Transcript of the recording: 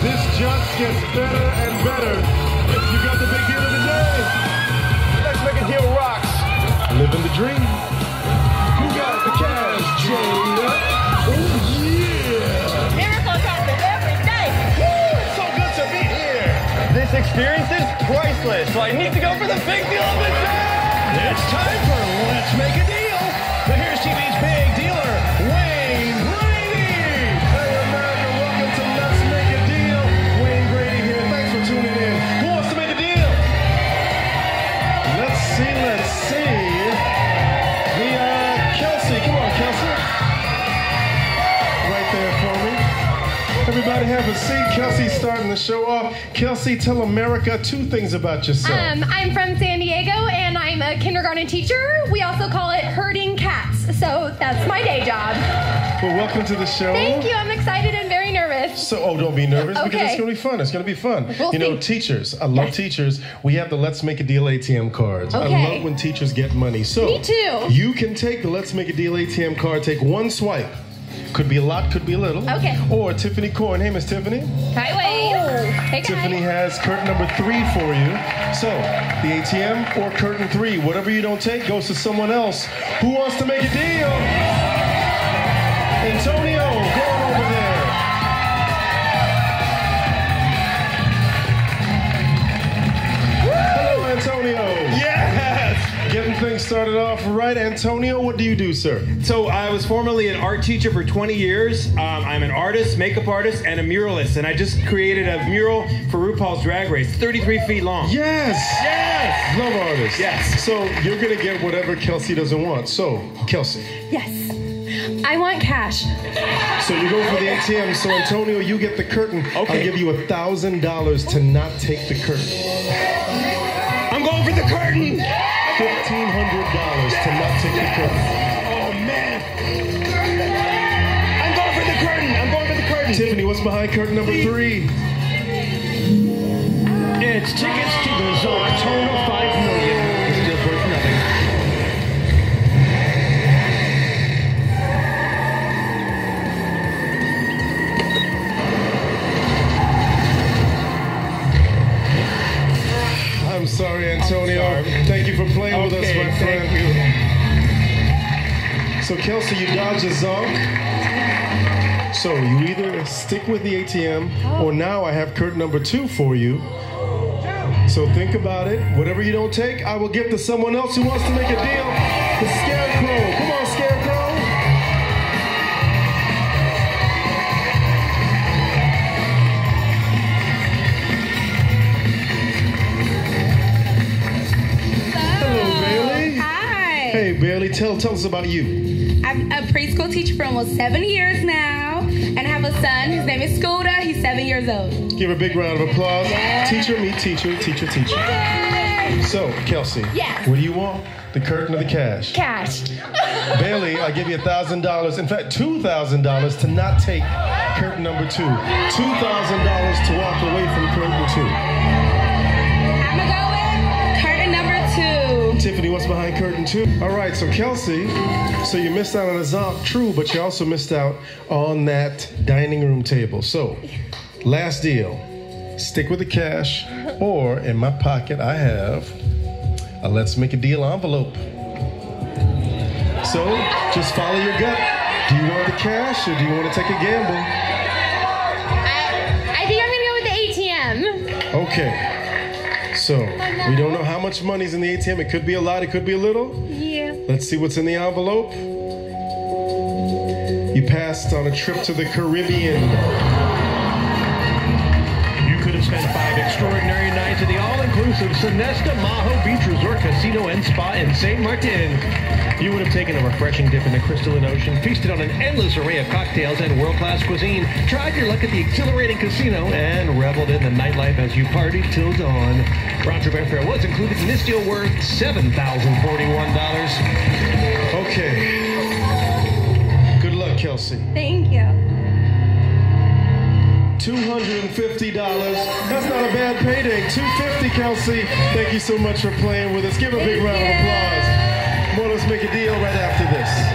This just gets better and better. You got the big deal of the day. Let's make a deal rocks. Living the dream. Who got the cash, Jada? Oh, yeah. Miracles happen every day. Woo, it's so good to be here. This experience is priceless, so I need to go for the big deal of the day. It's time for Let's Make a Deal. Now here's TV's big dealer, Wayne Brady. Hey, America, welcome to Let's Make a Deal. Wayne Brady here. Thanks for tuning in. Who wants to make a deal? Let's see. Kelsey. Come on, Kelsey. Right there for me. Everybody have a seat. Kelsey's starting the show off. Kelsey, tell America 2 things about yourself. I'm from San Diego, and I'm a kindergarten teacher. We also call it herding cats, so that's my day job. Well, welcome to the show. Thank you. I'm excited and very nervous. So, don't be nervous because Okay. it's going to be fun. It's going to be fun. We'll see. Teachers, I love teachers. We have the Let's Make a Deal ATM cards. I Okay. love when teachers get money. So, Me too. You can take the Let's Make a Deal ATM card, take one swipe. Could be a lot, could be a little. Okay. Or Tiffany Corn. Hey, Miss Tiffany. Hi, Wayne. Hey, guys. Tiffany has curtain number 3 for you. So, the ATM or curtain 3, whatever you don't take goes to someone else. Who wants to make a deal? Antonio, go on over there. Hello, Antonio. Yes! Getting things started off right. Antonio, what do you do, sir? So I was formerly an art teacher for 20 years. I'm an artist, makeup artist, and a muralist. And I just created a mural for RuPaul's Drag Race, 33 feet long. Yes. Yes! Love artists. Yes. So you're going to get whatever Kelsey doesn't want. So, Kelsey. Yes. I want cash. So you go for the ATM. So, Antonio, you get the curtain. Okay. I'll give you $1,000 to not take the curtain. I'm going for the curtain! $1,500 to not take the curtain. Oh, man. I'm going for the curtain! I'm going for the curtain! Tiffany, what's behind curtain number 3? It's tickets to the Zoctona 5 million. It's still worth nothing. I'm sorry, Antonio. Thank you for playing with us, my friend. Thank you. So, Kelsey, you dodged a zonk. So you either stick with the ATM, or now I have curtain number 2 for you. So think about it. Whatever you don't take, I will give to someone else who wants to make a deal. The Scarecrow. Come on, Scarecrow. Hello, Bailey. Hi. Hey, Bailey, tell us about you. I'm a preschool teacher for almost 7 years now, and I have a son. His name is Scooter. He's 7 years old. Give a big round of applause. Yeah. Teacher, meet teacher, teacher, teacher. Yay! So, Kelsey, Yes. what do you want? The curtain or the cash? Cash. Bailey, I give you $1,000. In fact, $2,000 to not take curtain number 2. $2,000 to walk away from curtain 2. I'm going to go with curtain number 2. Tiffany, what's behind curtain 2? All right, so Kelsey, so you missed out on a zonk, true, but you also missed out on that dining room table. So, last deal. Stick with the cash, or in my pocket, I have a Let's Make a Deal envelope. So, just follow your gut. Do you want the cash, or do you want to take a gamble? I think I'm going to go with the ATM. Okay. So, we don't know how much money's in the ATM. It could be a lot, it could be a little. Yeah. Let's see what's in the envelope. You passed on a trip to the Caribbean. You could have spent 5 extraordinary nights at the all-inclusive Sonesta Maho Beach Resort Casino and Spa in St. Martin. You would have taken a refreshing dip in the crystalline ocean, feasted on an endless array of cocktails and world-class cuisine, tried your luck at the exhilarating casino, and reveled in the nightlife as you partied till dawn. Round-trip airfare was included in this deal worth $7,041. Okay. Good luck, Kelsey. Thank you. $250. That's not a bad payday. $250, Kelsey. Thank you so much for playing with us. Give a big round of applause. Well, let's make a deal right after this.